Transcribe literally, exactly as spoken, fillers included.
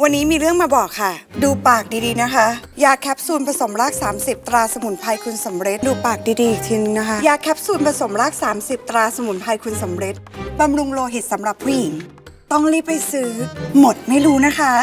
วันนี้มีเรื่องมาบอกค่ะดูปากดีๆนะคะยาแคปซูลผสมรากสามสิบตราสมุนไพรคุณสำเร็จดูปากดีๆอีกทีนึงนะคะยาแคปซูลผสมรากสามสิบตราสมุนไพรคุณสำเร็จบำรุงโลหิตสำหรับผู้หญิงต้องรีบไปซื้อหมดไม่รู้นะคะ